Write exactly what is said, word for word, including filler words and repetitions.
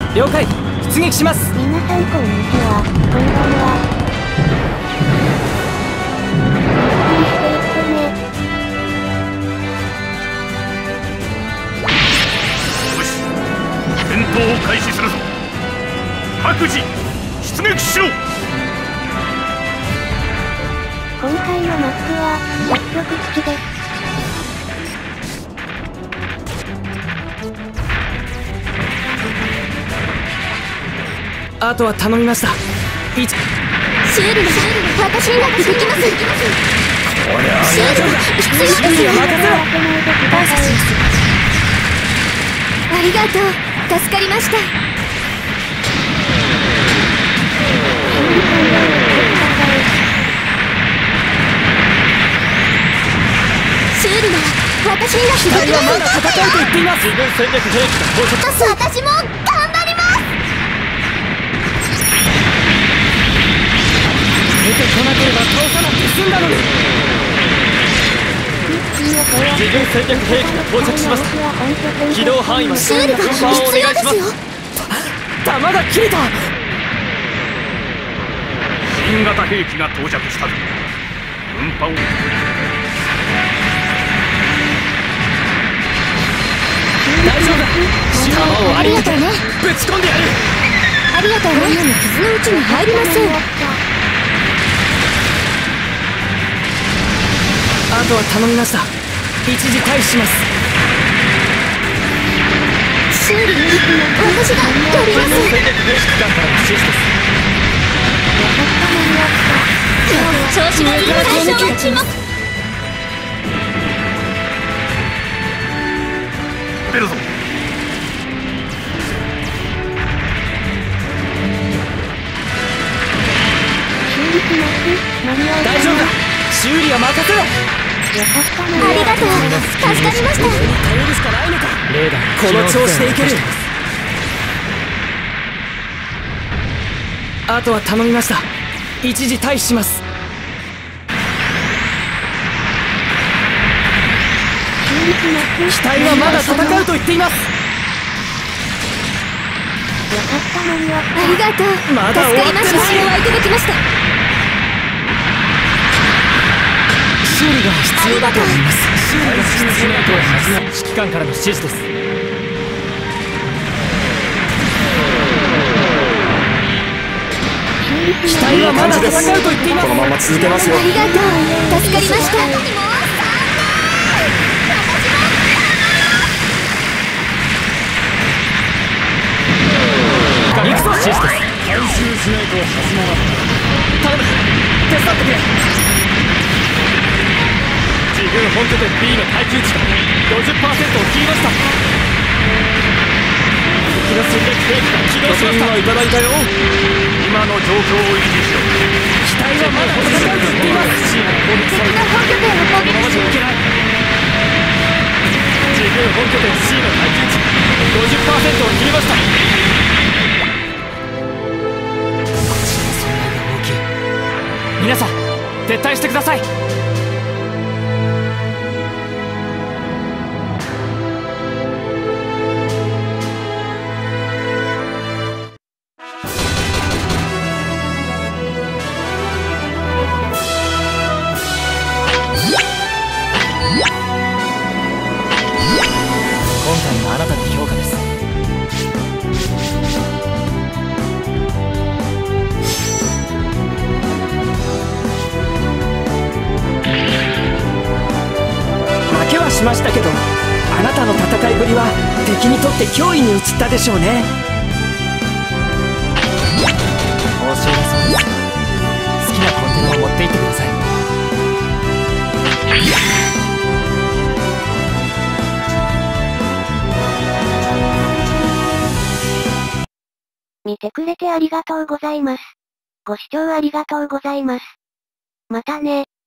了解。出撃します。 皆さんこんにちは。こんばんは。ゆっくりしていってね。 よし、戦闘を開始するぞ。各自出撃しろ。 今回のマップは北極基地です。 あとは頼みました。いちシュールな私にだってできます。 こりゃあシュール必要ですよ。 任せろ。 感謝します。ありがとう。助かりました。シュールな私にだってできます。 はまだ戦うと言っています。自分戦略兵器が到着。 私も頑張ります。 出てこなければ倒さなくて済んだのに。自分戦略兵器が到着しました。起動範囲までシュールが必要ですよ。 弾が切れた。 新型兵器が到着したぞ。運搬を大丈夫だ。弾をありがとうね。ぶち込んでやる。 ありがとうね。傷のうちに入りません。 あとは頼みました。一時退避します。 修理私がやります。 戦略兵士機関からの指示です。 調子がいい。最初は注目。 出るぞ。 大丈夫だ。修理は任せろ。 ありがとう。助かりました。 頼るしかないのか。レーダーこの調子でいける。あとは頼みました。一時退避します。機体はまだ戦うと言っています。 ありがとう。 まだ終わってない。 助かりました。お会いいただきました。 修理が必要だと思います。修理が必要だと思います。指揮官からの指示です。機体はまだ戦うと言っています。このまま続けますよ。 ありがとう。助かりました。 行くぞ。指示です。回収しないと弾まらない。頼む。手伝ってくれ。自軍本拠点 B の耐久値が ごじゅっパーセント を切りました。敵の戦略兵器が起動しました。いただいたよ。 今の状況を維持しろ。 機体はまだ戦うと言っています。 敵の本拠点を攻撃しいけない。自軍本拠点 C の耐久値 ごじゅっパーセント を切りました。こちらの損害が大きい。皆さん撤退してください。今回のあなたの評価です。負けはしましたけど、あなたの戦いぶりは敵にとって脅威に移ったでしょうね。報酬だそうです。好きなコンテナを持って行ってください。 見てくれてありがとうございます。ご視聴ありがとうございます。またね。